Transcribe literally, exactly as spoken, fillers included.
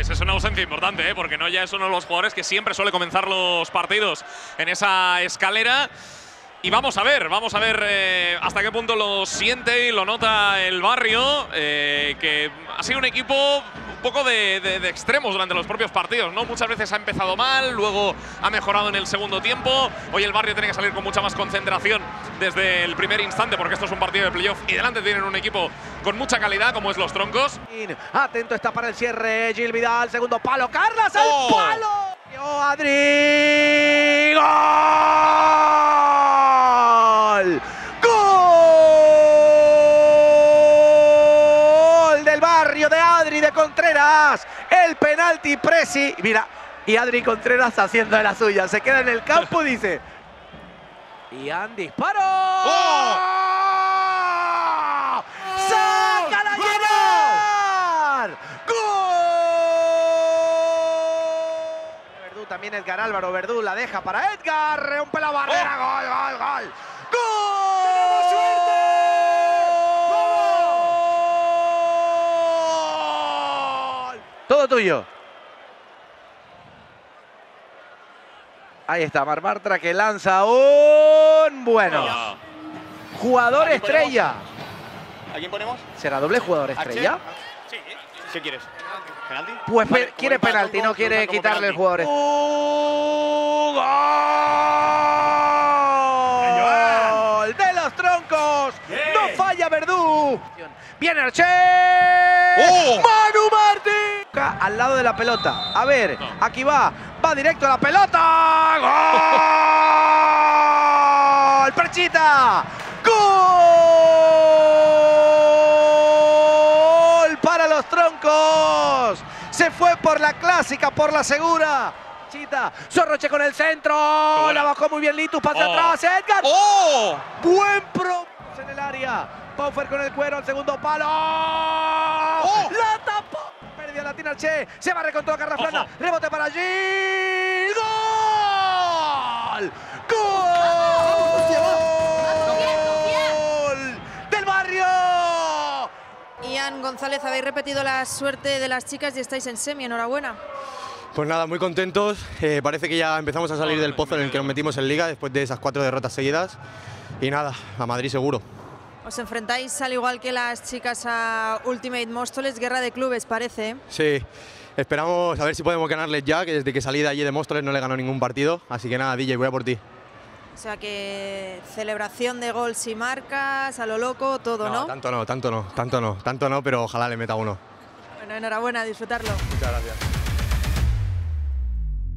Pues es una ausencia importante, ¿eh? Porque Noya es uno de los jugadores que siempre suele comenzar los partidos en esa escalera. Y vamos a ver, vamos a ver eh, hasta qué punto lo siente y lo nota el Barrio, eh, que ha sido un equipo un poco de, de, de extremos durante los propios partidos, ¿no? Muchas veces ha empezado mal, luego ha mejorado en el segundo tiempo. Hoy el Barrio tiene que salir con mucha más concentración desde el primer instante, porque esto es un partido de playoff y delante tienen un equipo con mucha calidad, como es los Troncos. Atento está para el cierre, Gil Vidal, segundo palo, Carlas al ¡Oh! palo. ¡Oh, Adri! ¡Gol! ¡Gol del Barrio de Adri de Contreras! El penalti Presi. Mira, y Adri Contreras haciendo de la suya. Se queda en el campo y dice… Ian disparó. ¡Oh! ¡Sácala a llenar! ¡Gol! Verdú, también Edgar Álvaro. Verdú la deja para Edgar. Rompe la barrera. ¡Oh! ¡Gol, gol, gol! ¡Gol! ¡Tenemos suerte! ¡Gol! Todo tuyo. Ahí está Marmartra que lanza un bueno. Ah. Jugador ¿A quién estrella. ¿A quién ponemos? ¿Será doble jugador ¿H? estrella? Sí. ¿Qué quieres? ¿Penalti? Pues Vale, pe- como quiere el pa- penalti, como- no quiere como quitarle el penalti. jugador. ¡Uh, ¡Gol! ¡De los Troncos! Bien. ¡No falla Verdú! ¡Viene Archer! ¡Oh! ¡Manu Martín! Al lado de la pelota. A ver, No. aquí va. Va directo a la pelota. ¡Gol! ¡Perchita! ¡Gol! Para los Troncos. Se fue por la clásica, por la segura. Chita, Sorroche con el centro. buena. La bajó muy bien Litus, pasa Oh. atrás. Edgar. ¡Oh! Buen pro en el área. Paufer con el cuero, el segundo palo. Oh. La tapó. Pérdida la tiene Arché. Se va con toda Carraflana. Ojo. Rebote para allí. ¡Gol! ¡Gol! ¡Del Barrio! Ian González, habéis repetido la suerte de las chicas y estáis en semi, enhorabuena. Pues nada, muy contentos. Eh, parece que ya empezamos a salir del pozo en el que nos metimos en Liga después de esas cuatro derrotas seguidas. Y nada, a Madrid seguro. Os enfrentáis, al igual que las chicas, a Ultimate Móstoles, guerra de clubes, parece, ¿eh? Sí, esperamos a ver si podemos ganarles ya, que desde que salí de allí de Móstoles no le ganó ningún partido. Así que nada, D J, voy a por ti. O sea que celebración de gol si marcas, a lo loco, todo, ¿no? Tanto no, tanto no, tanto no, tanto no, pero ojalá le meta uno. Bueno, enhorabuena, a disfrutarlo. Muchas gracias.